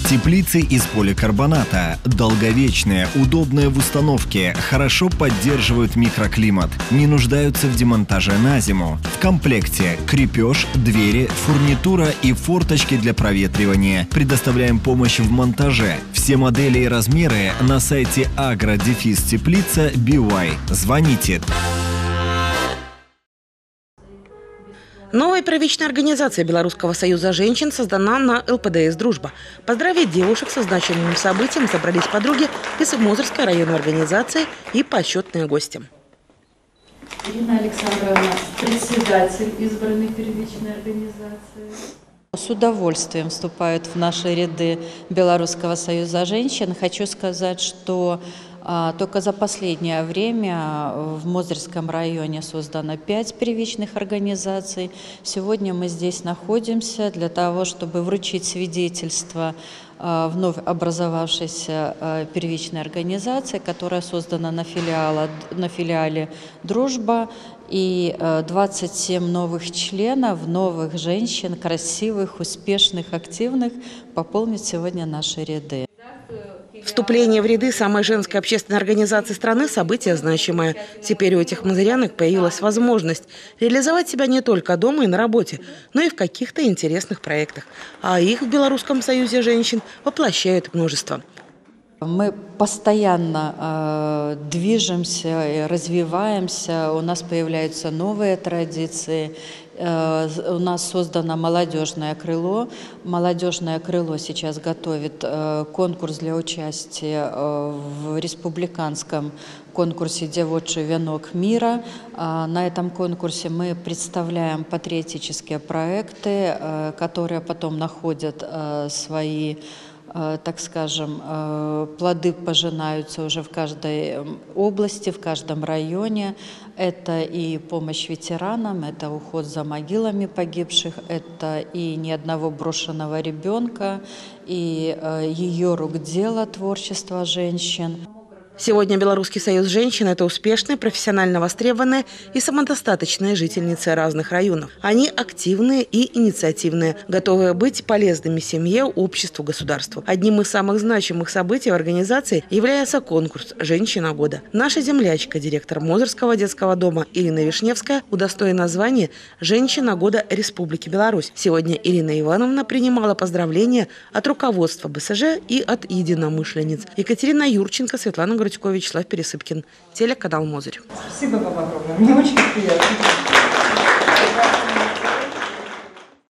Теплицы из поликарбоната. Долговечные, удобные в установке, хорошо поддерживают микроклимат, не нуждаются в демонтаже на зиму. В комплекте крепеж, двери, фурнитура и форточки для проветривания. Предоставляем помощь в монтаже. Все модели и размеры на сайте agro-теплица.by. Звоните. Новая первичная организация Белорусского союза женщин создана на ЛПДС «Дружба». Поздравить девушек со значимым событием собрались подруги из Мозырской районной организации и почетные гости. Ирина Александровна, председатель избранной первичной организации. С удовольствием вступают в наши ряды Белорусского союза женщин. Хочу сказать, что только за последнее время в Мозырском районе создано 5 первичных организаций. Сегодня мы здесь находимся для того, чтобы вручить свидетельство вновь образовавшейся первичной организации, которая создана на филиале «Дружба». И 27 новых членов, новых женщин, красивых, успешных, активных пополнит сегодня наши ряды. Вступление в ряды самой женской общественной организации страны – событие значимое. Теперь у этих мозырянок появилась возможность реализовать себя не только дома и на работе, но и в каких-то интересных проектах. А их в Белорусском союзе женщин воплощают множество. Мы постоянно движемся, развиваемся, у нас появляются новые традиции. У нас создано молодежное крыло. Молодежное крыло сейчас готовит конкурс для участия в республиканском конкурсе «Девочий венок мира». На этом конкурсе мы представляем патриотические проекты, которые потом находят свои, так скажем, плоды пожинаются уже в каждой области, в каждом районе. Это и помощь ветеранам, это уход за могилами погибших, это и ни одного брошенного ребенка, и ее рук дело, творчество женщин. Сегодня Белорусский союз женщин – это успешные, профессионально востребованные и самодостаточные жительницы разных районов. Они активные и инициативные, готовые быть полезными семье, обществу, государству. Одним из самых значимых событий в организации является конкурс «Женщина года». Наша землячка, директор Мозырского детского дома Ирина Вишневская, удостоена звания «Женщина года Республики Беларусь». Сегодня Ирина Ивановна принимала поздравления от руководства БСЖ и от единомышленниц. Екатерина Юрченко, Светлана Грудько, Вячеслав Пересыпкин, телеканал Мозырь. Спасибо вам огромное. Мне очень приятно.